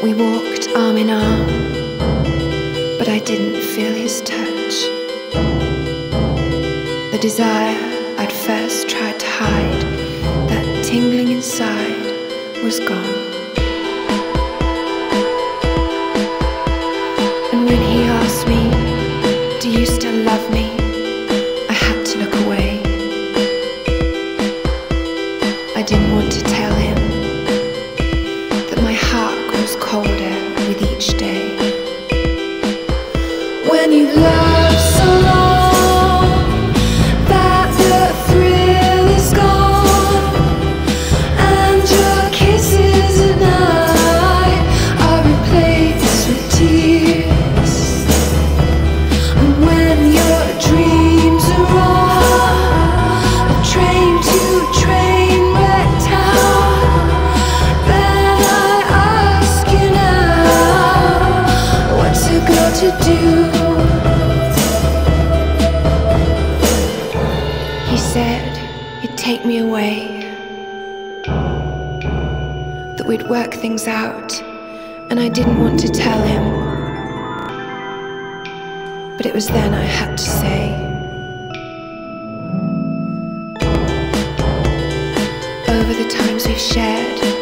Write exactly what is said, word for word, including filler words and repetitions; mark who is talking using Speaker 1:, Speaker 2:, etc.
Speaker 1: We walked arm in arm, but I didn't feel his touch. The desire I'd first tried to hide, that tingling inside, was gone. And when he asked me, "Do you still love me?" I had to look away. I didn't want to tell him that my heart grows colder with each day. When you love so long that the thrill is gone, and your kisses at night are replaced with tears, and when your dreams are on a train to train wreck town, then I ask you now, what's a girl to do? He said he'd take me away, that we'd work things out, and I didn't want to tell him. But it was then I had to say, over the times we've shared,